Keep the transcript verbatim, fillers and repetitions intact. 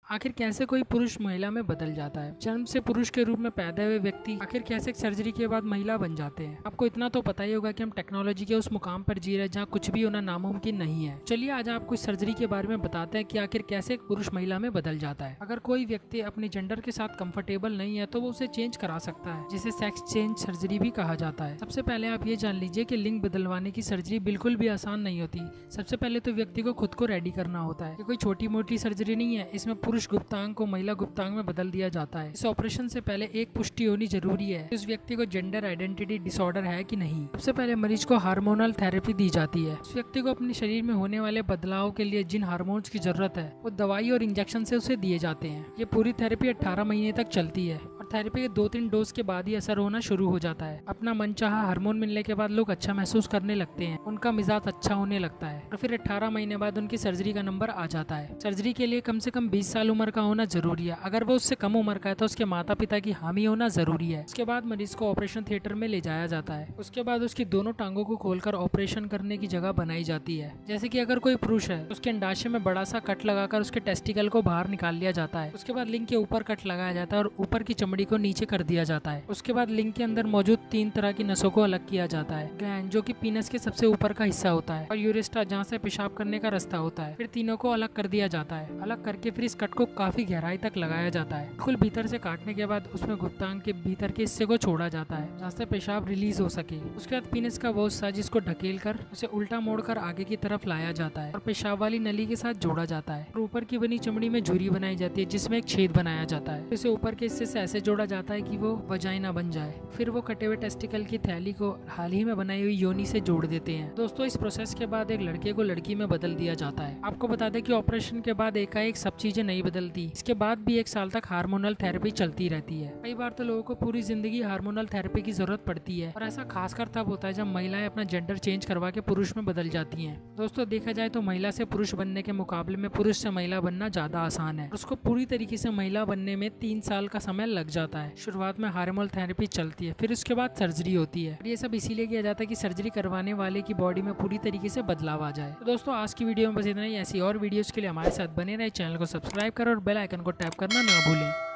आखिर कैसे कोई पुरुष महिला में बदल जाता है। जन्म से पुरुष के रूप में पैदा हुए व्यक्ति आखिर कैसे सर्जरी के बाद महिला बन जाते हैं। आपको इतना तो पता ही होगा कि हम टेक्नोलॉजी के उस मुकाम पर जी रहे हैं जहाँ कुछ भी होना नामुमकिन नहीं है। चलिए आज आपको इस सर्जरी के बारे में बताते हैं कि आखिर कैसे एक पुरुष महिला में बदल जाता है। अगर कोई व्यक्ति अपने जेंडर के साथ कंफर्टेबल नहीं है तो वो उसे चेंज करा सकता है, जिसे सेक्स चेंज सर्जरी भी कहा जाता है। सबसे पहले आप ये जान लीजिए कि लिंग बदलवाने की सर्जरी बिल्कुल भी आसान नहीं होती। सबसे पहले तो व्यक्ति को खुद को रेडी करना होता है। ये कोई छोटी मोटी सर्जरी नहीं है। इसमें पुरुष गुप्तांग को महिला गुप्तांग में बदल दिया जाता है। इस ऑपरेशन से पहले एक पुष्टि होनी जरूरी है उस व्यक्ति को जेंडर आइडेंटिटी डिसऑर्डर है कि नहीं। सबसे पहले मरीज को हार्मोनल थेरेपी दी जाती है। उस व्यक्ति को अपने शरीर में होने वाले बदलाव के लिए जिन हार्मोन्स की जरूरत है वो दवाई और इंजेक्शन से उसे दिए जाते हैं। ये पूरी थेरेपी अठारह महीने तक चलती है और थेरेपी के दो तीन डोज के बाद ही असर होना शुरू हो जाता है। अपना मनचाहा हार्मोन मिलने के बाद लोग अच्छा महसूस करने लगते हैं, उनका मिजाज अच्छा होने लगता है और फिर अठारह महीने बाद उनकी सर्जरी का नंबर आ जाता है। सर्जरी के लिए कम से कम बीस साल उम्र का होना जरूरी है। अगर वो उससे कम उम्र का है तो उसके माता पिता की हामी होना जरूरी है। उसके बाद मरीज को ऑपरेशन थिएटर में ले जाया जाता है। उसके बाद उसकी दोनों टांगों को खोलकर ऑपरेशन करने की जगह बनाई जाती है। जैसे कि अगर कोई पुरुष है तो उसके अंडाशय में बड़ा सा कट लगाकर उसके टेस्टिकल को बाहर निकाल लिया जाता है। उसके बाद लिंग के ऊपर कट लगाया जाता है और ऊपर की चमड़ी को नीचे कर दिया जाता है। उसके बाद लिंग के अंदर मौजूद तीन तरह की नसों को अलग किया जाता है। ग्लैंड जो कि पीनस के सबसे ऊपर का हिस्सा होता है और यूरेस्टा जहाँ से पेशाब करने का रास्ता होता है। फिर तीनों को अलग कर दिया जाता है। अलग करके फिर इस कट को काफी गहराई तक लगाया जाता है। बिल्कुल भीतर से काटने के बाद उसमें गुप्तांग के भीतर के हिस्से को छोड़ा जाता है जहाँ से पेशाब रिलीज हो सके। उसके बाद पीनस का वो हिस्सा जिसको ढकेल कर उसे उल्टा मोड़कर आगे की तरफ लाया जाता है और पेशाब वाली नली के साथ जोड़ा जाता है और ऊपर की बनी चमड़ी में झुर्री बनाई जाती है जिसमें एक छेद बनाया जाता है। इसे ऊपर के हिस्से से ऐसे जोड़ा जाता है कि वो वजाइना बन जाए। फिर वो कटे हुए टेस्टिकल की थैली को हाल ही में बनाई हुई योनि से जोड़ देते हैं। दोस्तों इस प्रोसेस के बाद एक लड़के को लड़की में बदल दिया जाता है। आपको बता दें कि ऑपरेशन के बाद एकाएक सब चीजें नहीं बदलती। इसके बाद भी एक साल तक हार्मोनल थेरेपी चलती रहती है। कई बार तो लोगों को पूरी जिंदगी हार्मोनल थेरेपी की जरूरत पड़ती है और ऐसा खासकर तब होता है जब महिलाएं अपना जेंडर चेंज करवा के पुरुष में बदल जाती हैं। दोस्तों देखा जाए तो महिला से पुरुष बनने के मुकाबले में पुरुष से महिला बनना ज्यादा आसान है। उसको पूरी तरीके से महिला बनने में तीन साल का समय लग जाता है। शुरुआत में हार्मोनल थेरेपी चलती है, फिर उसके बाद सर्जरी होती है। ये सब इसीलिए किया जाता है कि सर्जरी करवाने वाले की बॉडी में पूरी तरीके से बदलाव आ जाए। तो दोस्तों आज की वीडियो में बस इतना ही। ऐसी और वीडियोस के लिए हमारे साथ बने रहे। चैनल को सब्सक्राइब करो और बेल आइकन को टैप करना ना भूलें।